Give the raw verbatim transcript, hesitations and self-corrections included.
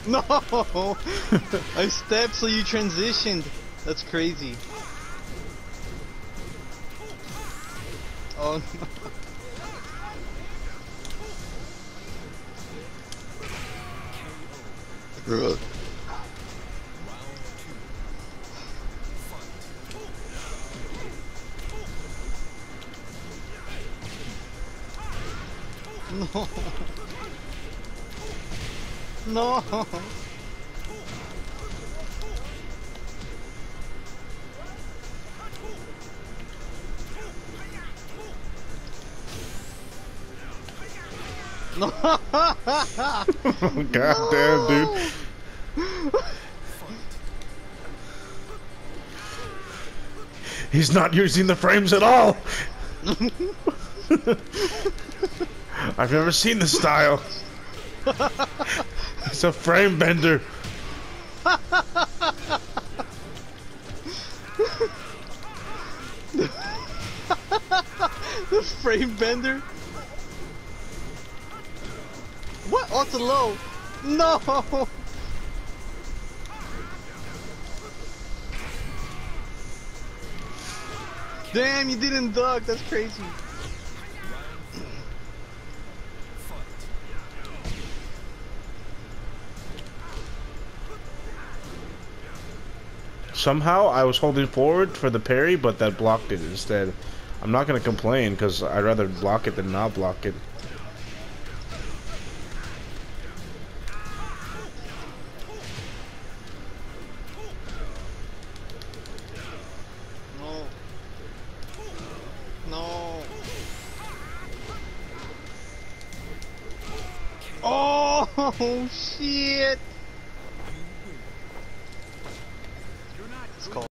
No! I stepped so you transitioned. That's crazy. Oh no. No. No. No. God damn, dude. He's not using the frames at all. I've never seen this style. It's a frame bender. The frame bender? What? Oh, it's a low. No! Damn, you didn't duck. That's crazy. Somehow I was holding forward for the parry, but that blocked it instead. I'm not gonna complain because I'd rather block it than not block it. No. No. Oh, shit. It's called